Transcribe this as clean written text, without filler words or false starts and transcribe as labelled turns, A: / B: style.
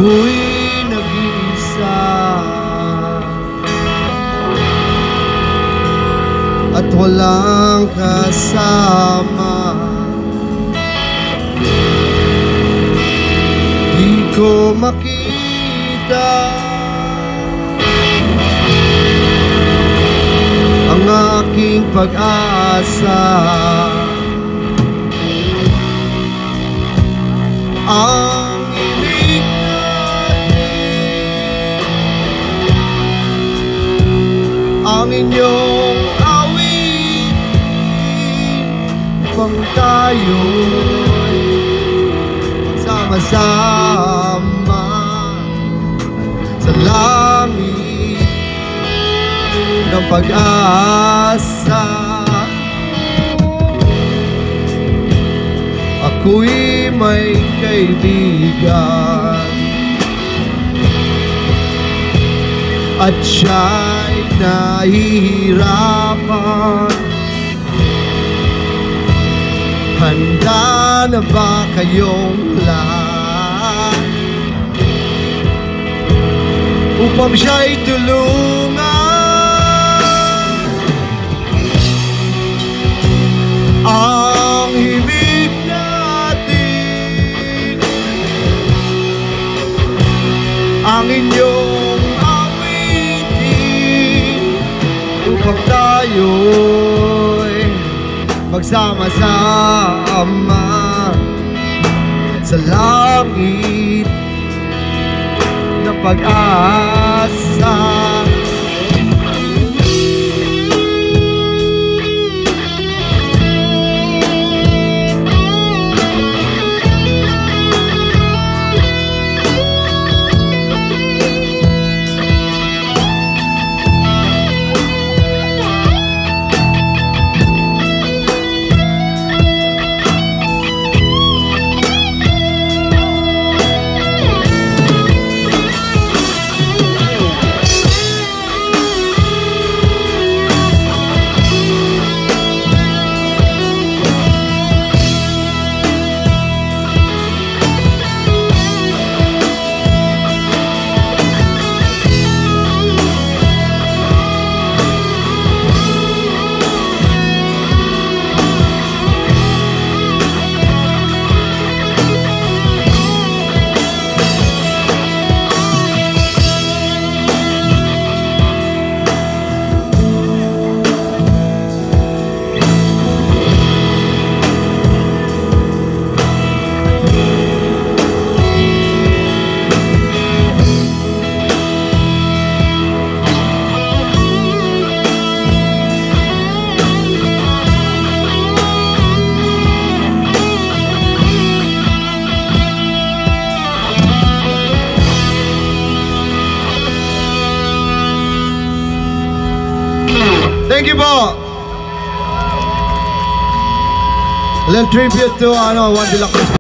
A: ako'y nag-iisa at walang kasama. Di ko makita ang aking pag-asa. Ang ibig natin, ang inyong awitin, upang tayo'y magsama-sama sa langit ng pag-asa. Ako'y may kaibigan at siya'y nahihirapan. Handa na ba kayong lahat upang siya'y tulungan? Ang himig natin, ang inyong awitin, upang tayo'y magsama-sama sa langit ng pag-asa. Thank you po. A little tribute to Juan de la Cruz.